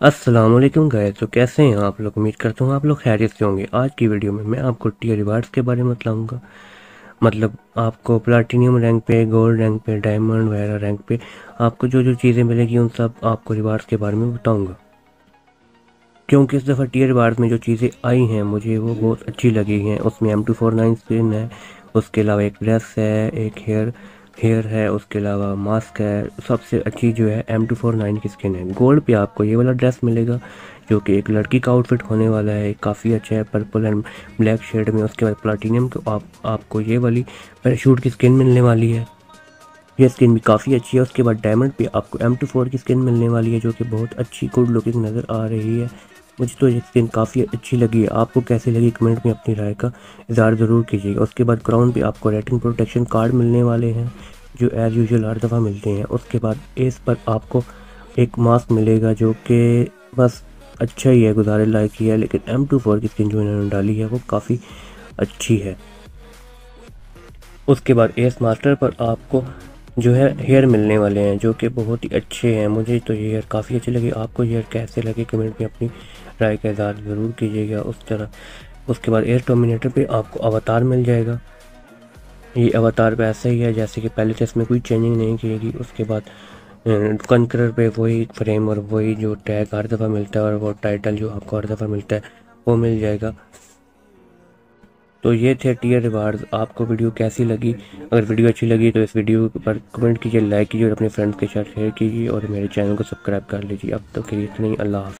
अस्सलाम वालेकुम गाइस। तो कैसे हैं आप लोग? उम्मीद करता हूँ आप लोग खैरियत से होंगे। आज की वीडियो में मैं आपको टियर रिवार्ड्स के बारे में बताऊंगा। मतलब आपको प्लाटिनियम रैंक पे, गोल्ड रैंक पे, डायमंड वगैरह रैंक पे आपको जो जो चीज़ें मिलेगी उन सब आपको रिवार्ड्स के बारे में बताऊंगा। क्योंकि इस दफ़ा टियर रिवार्ड्स में जो चीज़ें आई हैं मुझे वो बहुत अच्छी लगी हैं। उसमें M249 स्किन है, उसके अलावा एक ड्रेस है, एक हेयर है, उसके अलावा मास्क है। सबसे अच्छी जो है M249 की स्किन है। गोल्ड पे आपको ये वाला ड्रेस मिलेगा जो कि एक लड़की का आउटफिट होने वाला है, काफ़ी अच्छा है, पर्पल एंड ब्लैक शेड में। उसके बाद प्लाटिनियम को आपको ये वाली पैराशूट की स्किन मिलने वाली है, ये स्किन भी काफ़ी अच्छी है। उसके बाद डायमंड पे आपको M24 की स्किन मिलने वाली है जो कि बहुत अच्छी गुड लुकिंग नज़र आ रही है। मुझे तो ये स्किन काफ़ी अच्छी लगी है। आपको कैसी लगी कमेंट में अपनी राय का इज़हार ज़रूर कीजिएगा। उसके बाद क्राउन पे आपको रेटिंग प्रोटेक्शन कार्ड मिलने वाले हैं जो एज़ यूजुअल हर दफ़ा मिलते हैं। उसके बाद एस पर आपको एक मास्क मिलेगा जो कि बस अच्छा ही है, गुजारे लायक ही है, लेकिन M24 की स्किन जो इन्होंने डाली है वो काफ़ी अच्छी है। उसके बाद एस मास्टर पर आपको जो है हेयर मिलने वाले हैं जो कि बहुत ही अच्छे हैं। मुझे तो ये हेयर काफ़ी अच्छे लगे। आपको ये हेयर कैसे लगे कमेंट में अपनी राय का इज़हार ज़रूर कीजिएगा। उस तरह उसके बाद एयर डोमिनेटर पे आपको अवतार मिल जाएगा। ये अवतार पे ऐसा ही है जैसे कि पहले से, इसमें कोई चेंजिंग नहीं की गई। उसके बाद कनकरर पे वही फ्रेम और वही जो टैग हर दफ़ा मिलता है और वो टाइटल जो आपको हर दफ़ा मिलता है वो मिल जाएगा। तो ये थे टियर रिवार्ड्स। आपको वीडियो कैसी लगी? अगर वीडियो अच्छी लगी तो इस वीडियो पर कमेंट कीजिए, लाइक कीजिए और अपने फ्रेंड्स के साथ शेयर कीजिए और मेरे चैनल को सब्सक्राइब कर लीजिए। अब तक के लिए इतना ही। अल्लाह हाफ़िज़।